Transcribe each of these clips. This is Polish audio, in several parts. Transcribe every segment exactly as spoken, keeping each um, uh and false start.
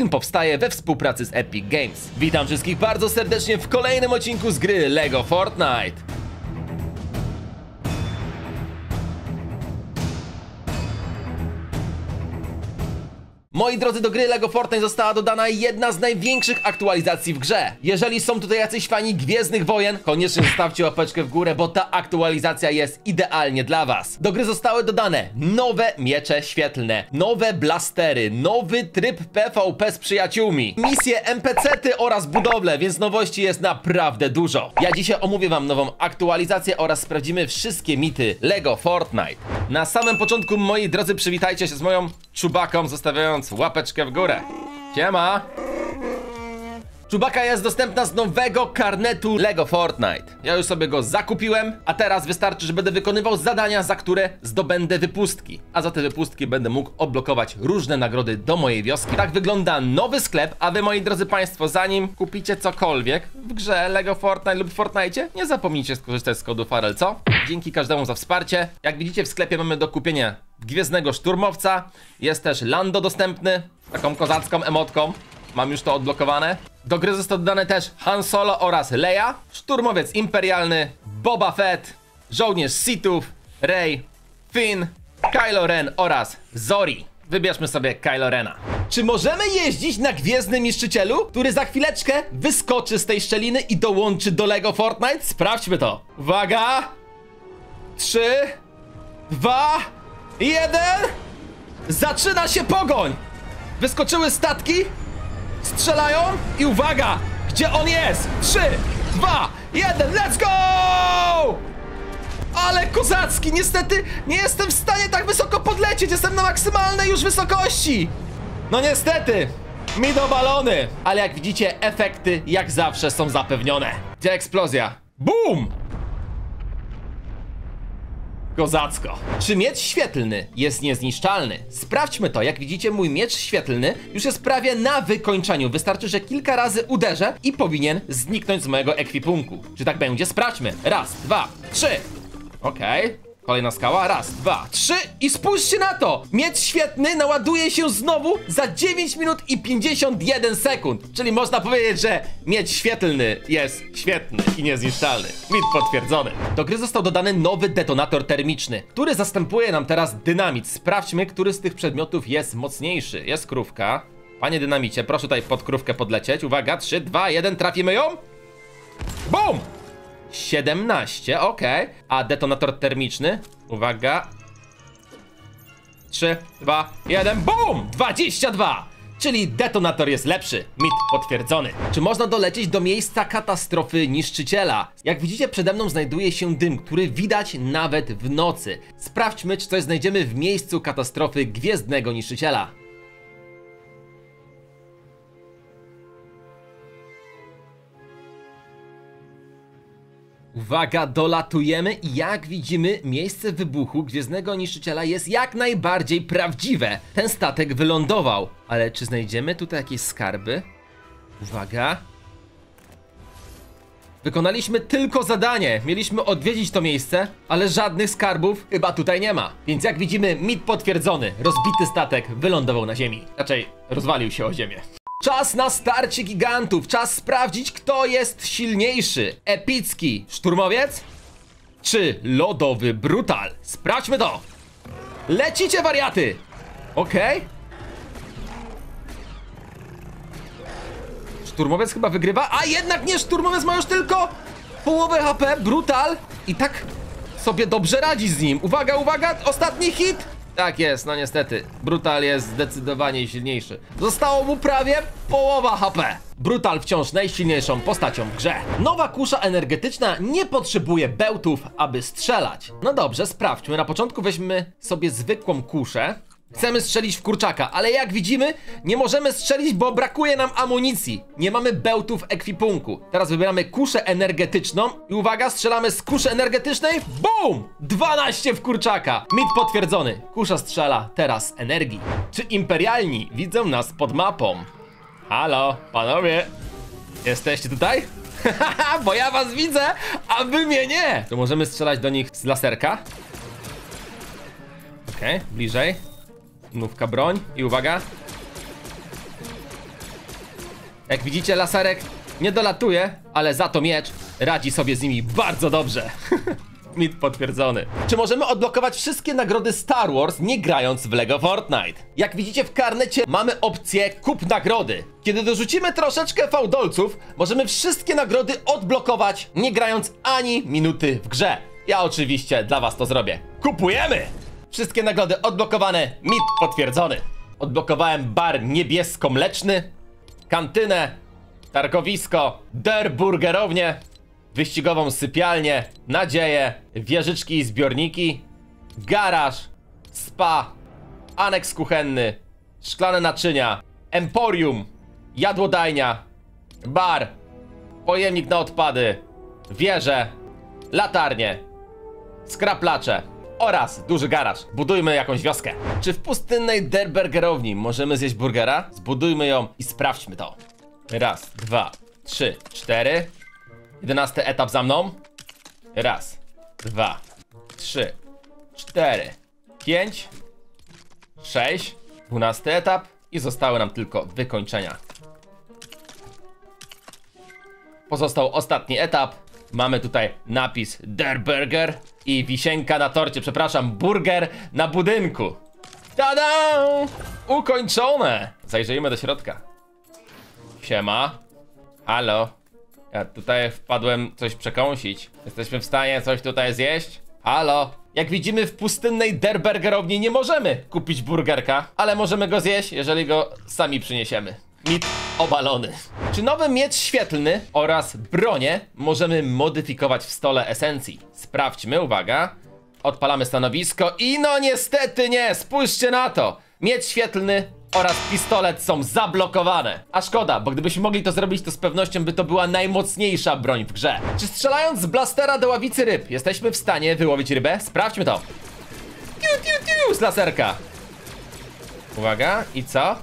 Film powstaje we współpracy z Epic Games. Witam wszystkich bardzo serdecznie w kolejnym odcinku z gry LEGO Fortnite. Moi drodzy, do gry LEGO Fortnite została dodana jedna z największych aktualizacji w grze. Jeżeli są tutaj jacyś fani Gwiezdnych Wojen, koniecznie zostawcie łapeczkę w górę, bo ta aktualizacja jest idealnie dla was. Do gry zostały dodane nowe miecze świetlne, nowe blastery, nowy tryb P V P z przyjaciółmi, misje N P C ty oraz budowle, więc nowości jest naprawdę dużo. Ja dzisiaj omówię wam nową aktualizację oraz sprawdzimy wszystkie mity LEGO Fortnite. Na samym początku, moi drodzy, przywitajcie się z moją Czubaką, zostawiając łapeczkę w górę. Siema! Czubaka jest dostępna z nowego karnetu LEGO Fortnite. Ja już sobie go zakupiłem, a teraz wystarczy, że będę wykonywał zadania, za które zdobędę wypustki. A za te wypustki będę mógł odblokować różne nagrody do mojej wioski. Tak wygląda nowy sklep, a wy, moi drodzy państwo, zanim kupicie cokolwiek w grze LEGO Fortnite lub Fortnite, nie zapomnijcie skorzystać z kodu Farel, co? Dzięki każdemu za wsparcie. Jak widzicie, w sklepie mamy do kupienia Gwiezdnego Szturmowca. Jest też Lando dostępny, taką kozacką emotką. Mam już to odblokowane. Do gry został dodane też Han Solo oraz Leia, Szturmowiec Imperialny, Boba Fett, Żołnierz Sithów, Rey, Finn, Kylo Ren oraz Zori. Wybierzmy sobie Kylo Rena. Czy możemy jeździć na Gwiezdnym Niszczycielu, który za chwileczkę wyskoczy z tej szczeliny i dołączy do LEGO Fortnite? Sprawdźmy to. Uwaga! Trzy, dwa, jeden. Zaczyna się pogoń! Wyskoczyły statki, strzelają i uwaga! Gdzie on jest? Trzy, dwa, jeden, let's go! Ale kozacki, niestety nie jestem w stanie tak wysoko podlecieć. Jestem na maksymalnej już wysokości. No niestety, mi do balony. Ale jak widzicie, efekty jak zawsze są zapewnione. Gdzie eksplozja? Boom! Kozacko. Czy miecz świetlny jest niezniszczalny? Sprawdźmy to. Jak widzicie, mój miecz świetlny już jest prawie na wykończeniu. Wystarczy, że kilka razy uderzę i powinien zniknąć z mojego ekwipunku. Czy tak będzie? Sprawdźmy. Raz, dwa, trzy. Okej. Okay. Kolejna skała. Raz, dwa, trzy i spójrzcie na to! Miecz świetny naładuje się znowu za dziewięć minut i pięćdziesiąt jeden sekund. Czyli można powiedzieć, że miecz świetlny jest świetny i niezniszczalny. Mit potwierdzony. Do gry został dodany nowy detonator termiczny, który zastępuje nam teraz dynamit. Sprawdźmy, który z tych przedmiotów jest mocniejszy. Jest krówka. Panie dynamicie, proszę tutaj pod krówkę podlecieć. Uwaga, trzy, dwa, jeden, trafimy ją. Bum! siedemnaście, ok. A detonator termiczny? Uwaga. trzy, dwa, jeden, BUM! dwadzieścia dwa! Czyli detonator jest lepszy. Mit potwierdzony. Czy można dolecieć do miejsca katastrofy niszczyciela? Jak widzicie, przede mną znajduje się dym, który widać nawet w nocy. Sprawdźmy, czy coś znajdziemy w miejscu katastrofy Gwiezdnego Niszczyciela. Uwaga, dolatujemy i jak widzimy, miejsce wybuchu Gwiezdnego Niszczyciela jest jak najbardziej prawdziwe. Ten statek wylądował. Ale czy znajdziemy tutaj jakieś skarby? Uwaga. Wykonaliśmy tylko zadanie. Mieliśmy odwiedzić to miejsce, ale żadnych skarbów chyba tutaj nie ma. Więc jak widzimy, mit potwierdzony. Rozbity statek wylądował na ziemi. Raczej rozwalił się o ziemię. Czas na starcie gigantów. Czas sprawdzić, kto jest silniejszy. Epicki szturmowiec czy lodowy brutal? Sprawdźmy to. Lecicie, wariaty. Okej. Okay. Szturmowiec chyba wygrywa. A jednak nie, szturmowiec ma już tylko połowę H P. Brutal i tak sobie dobrze radzi z nim. Uwaga, uwaga, ostatni hit. Tak jest, no niestety. Brutal jest zdecydowanie silniejszy. Zostało mu prawie połowa H P. Brutal wciąż najsilniejszą postacią w grze. Nowa kusza energetyczna nie potrzebuje bełtów, aby strzelać. No dobrze, sprawdźmy. Na początku weźmy sobie zwykłą kuszę. Chcemy strzelić w kurczaka, ale jak widzimy, nie możemy strzelić, bo brakuje nam amunicji. Nie mamy bełtów w ekwipunku. Teraz wybieramy kuszę energetyczną i uwaga, strzelamy z kuszy energetycznej. BUM! dwanaście w kurczaka. Mit potwierdzony. Kusza strzela teraz energii. Czy imperialni widzą nas pod mapą? Halo, panowie. Jesteście tutaj? Haha, bo ja was widzę, a wy mnie nie. To możemy strzelać do nich z laserka. Okej, okay, bliżej. Nówka broń i uwaga. Jak widzicie, laserek nie dolatuje, ale za to miecz radzi sobie z nimi bardzo dobrze. Mit potwierdzony. Czy możemy odblokować wszystkie nagrody Star Wars, nie grając w Lego Fortnite? Jak widzicie w karnecie mamy opcję kup nagrody. Kiedy dorzucimy troszeczkę fałdolców, możemy wszystkie nagrody odblokować, nie grając ani minuty w grze. Ja oczywiście dla was to zrobię. Kupujemy! Wszystkie nagrody odblokowane, mit potwierdzony. Odblokowałem bar niebiesko-mleczny, kantynę, targowisko, der burgerownię, wyścigową sypialnię, nadzieję, wieżyczki i zbiorniki, garaż, spa, aneks kuchenny, szklane naczynia, emporium, jadłodajnia, bar, pojemnik na odpady, wieże, latarnie, skraplacze oraz duży garaż. Budujmy jakąś wioskę. Czy w pustynnej Der Burgerowni możemy zjeść burgera? Zbudujmy ją i sprawdźmy to. Raz, dwa, trzy, cztery. Jedenasty etap za mną. Raz, dwa, trzy, cztery, pięć, sześć. Dwunasty etap i zostały nam tylko wykończenia. Pozostał ostatni etap. Mamy tutaj napis Der Burger i wisienka na torcie, przepraszam, burger na budynku. Tada! Ukończone! Zajrzyjmy do środka. Siema. Halo. Ja tutaj wpadłem coś przekąsić. Jesteśmy w stanie coś tutaj zjeść? Halo. Jak widzimy w pustynnej Der Burgerowni nie możemy kupić burgerka, ale możemy go zjeść, jeżeli go sami przyniesiemy. Mit obalony. Czy nowy miecz świetlny oraz bronię możemy modyfikować w stole esencji? Sprawdźmy, uwaga. Odpalamy stanowisko i no niestety nie, spójrzcie na to. Miecz świetlny oraz pistolet są zablokowane. A szkoda, bo gdybyśmy mogli to zrobić, to z pewnością by to była najmocniejsza broń w grze. Czy strzelając z blastera do ławicy ryb jesteśmy w stanie wyłowić rybę? Sprawdźmy to. Tiu, tiu, tiu, z laserka. Uwaga, i co?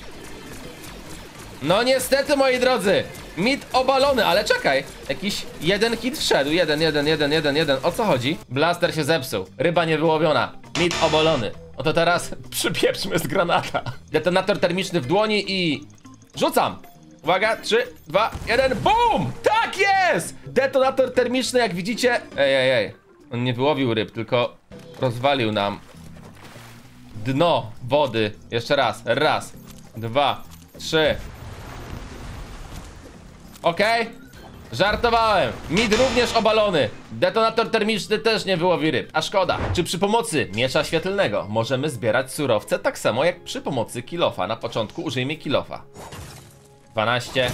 No niestety, moi drodzy, mit obalony, ale czekaj. Jakiś jeden hit wszedł, jeden, jeden, jeden, jeden, jeden. O co chodzi? Blaster się zepsuł, ryba niewyłowiona, mit obalony. Oto teraz przypieprzmy z granata. Detonator termiczny w dłoni i... rzucam! Uwaga, trzy, dwa, jeden, BUM! Tak jest! Detonator termiczny, jak widzicie... Ej, ej, ej. On nie wyłowił ryb, tylko rozwalił nam dno wody. Jeszcze raz, raz, dwa, trzy. Okej, okay. Żartowałem. Mit również obalony. Detonator termiczny też nie wyłowi ryb, a szkoda. Czy przy pomocy miecza świetlnego możemy zbierać surowce tak samo jak przy pomocy kilofa? Na początku użyjmy kilofa. dwanaście.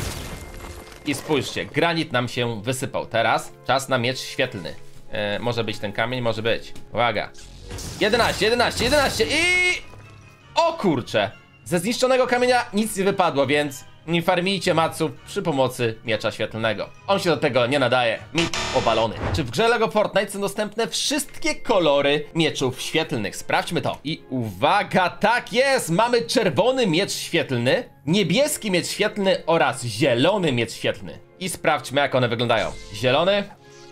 I spójrzcie, granit nam się wysypał. Teraz czas na miecz świetlny. e, Może być ten kamień, może być. Uwaga. jedenaście, jedenaście, jedenaście i... O kurcze. Ze zniszczonego kamienia nic nie wypadło, więc... nie farmijcie maców przy pomocy miecza świetlnego. On się do tego nie nadaje. Mit obalony. Czy w grze Lego Fortnite są dostępne wszystkie kolory mieczów świetlnych? Sprawdźmy to. I uwaga, tak jest! Mamy czerwony miecz świetlny, niebieski miecz świetlny oraz zielony miecz świetlny. I sprawdźmy, jak one wyglądają. Zielony,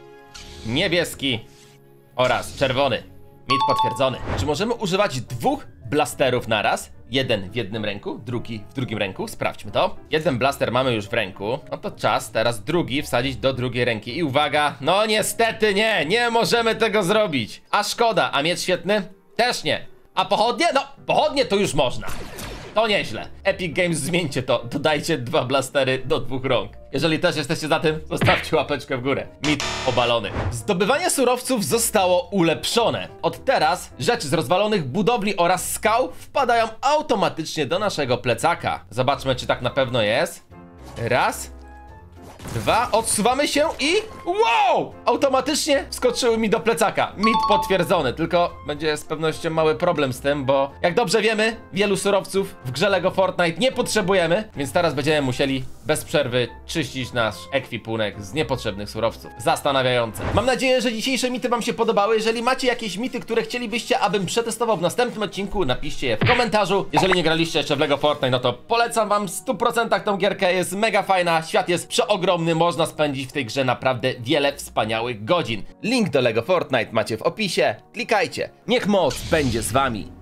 niebieski oraz czerwony. Mit potwierdzony. Czy możemy używać dwóch blasterów naraz? Jeden w jednym ręku, drugi w drugim ręku. Sprawdźmy to. Jeden blaster mamy już w ręku. No to czas teraz drugi wsadzić do drugiej ręki. I uwaga, no niestety nie, nie możemy tego zrobić. A szkoda, a miecz świetny? Też nie. A pochodnie? No, pochodnie to już można. To nieźle. Epic Games, zmieńcie to. Dodajcie dwa blastery do dwóch rąk. Jeżeli też jesteście za tym, zostawcie łapeczkę w górę. Mit obalony. Zdobywanie surowców zostało ulepszone. Od teraz rzeczy z rozwalonych budowli oraz skał wpadają automatycznie do naszego plecaka. Zobaczmy, czy tak na pewno jest. Raz. Dwa, odsuwamy się i... wow! Automatycznie wskoczyły mi do plecaka. Mit potwierdzony, tylko będzie z pewnością mały problem z tym, bo jak dobrze wiemy, wielu surowców w grze Lego Fortnite nie potrzebujemy, więc teraz będziemy musieli bez przerwy czyścić nasz ekwipunek z niepotrzebnych surowców. Zastanawiające. Mam nadzieję, że dzisiejsze mity wam się podobały. Jeżeli macie jakieś mity, które chcielibyście, abym przetestował w następnym odcinku, napiszcie je w komentarzu. Jeżeli nie graliście jeszcze w Lego Fortnite, no to polecam wam w stu procentach tą gierkę. Jest mega fajna, świat jest przeogromny. Można spędzić w tej grze naprawdę wiele wspaniałych godzin. Link do Lego Fortnite macie w opisie. Klikajcie. Niech moc będzie z wami.